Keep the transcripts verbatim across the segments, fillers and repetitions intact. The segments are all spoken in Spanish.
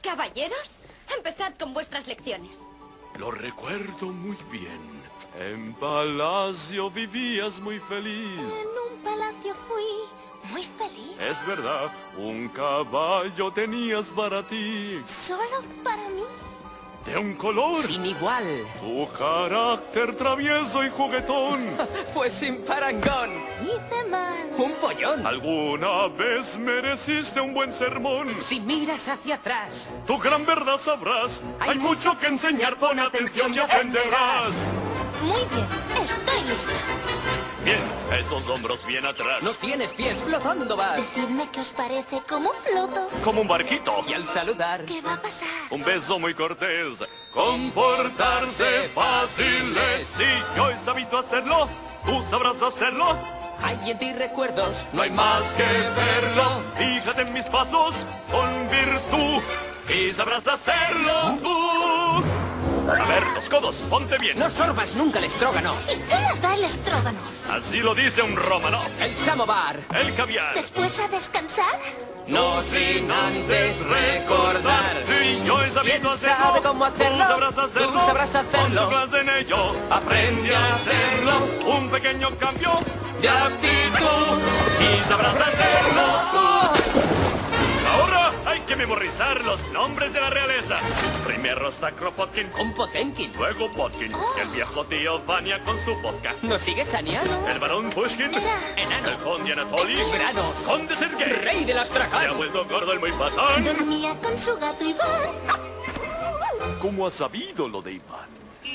Caballeros, empezad con vuestras lecciones. Lo recuerdo muy bien. En palacio vivías muy feliz. En un palacio fui muy feliz. Es verdad, un caballo tenías para ti. ¿Solo para mí? De un color. Sin igual. Tu carácter travieso y juguetón. Fue sin parangón. Hice mal. Un pollón. Alguna vez mereciste un buen sermón. Si miras hacia atrás. Tu gran verdad sabrás. Hay, Hay mucho que enseñar, pon atención y aprenderás. Muy bien, estoy lista. Bien, esos hombros bien atrás. Los tienes pies flotando vas. Decidme qué os parece, cómo floto. Como un barquito. Y al saludar. ¿Qué va a pasar? Un beso muy cortés. Comportarse fácil es. Si yo he sabido hacerlo, tú sabrás hacerlo. Hay en ti recuerdos. No hay más que verlo. Fíjate en mis pasos con virtud y sabrás hacerlo tú. A ver, los codos, ponte bien. No sorbas nunca el estrógano. ¿Y qué nos da el estróganos? Así lo dice un romano. El samovar. El caviar. ¿Después a descansar? No sin antes recordar. Si yo he sabido ¿Quién hacerlo, sabe cómo hacerlo? tú sabrás hacerlo. Tú sabrás hacerlo. Pon tu clase en ello, aprende a hacerlo. Un pequeño cambio de actitud y sabrás hacerlo. Ahora hay que memorizar los nombres de la realeza. Primero está Kropotkin, Un Potenkin. luego Potkin, y el viejo tío Vania con su vodka. ¿No sigues Ania? El barón Pushkin, Enano. el conde Anatoly, Granos. conde Sergei. Rey del Se ha Astracán. vuelto gordo el muy patán. Dormía con su gato Iván. ¿Cómo has sabido lo de Iván?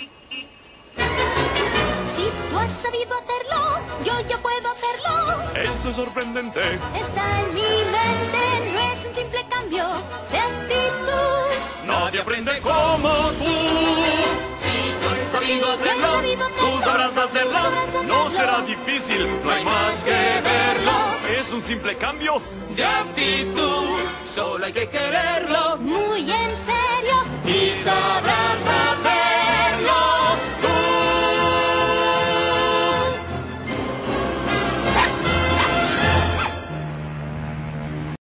Si tú has sabido hacerlo, yo ya puedo hacerlo. Eso es sorprendente. Está en mi mente, no es un simple cambio de actitud. Nadie aprende como tú. Si yo he sabido Si yo he hacerlo, sabido tú hacerlo, sabrás hacerlo. tú sabrás hacerlo. No será difícil, no hay más que verlo. Es un simple cambio de actitud. Solo hay que quererlo. Muy en serio. Y sabrás hacerlo.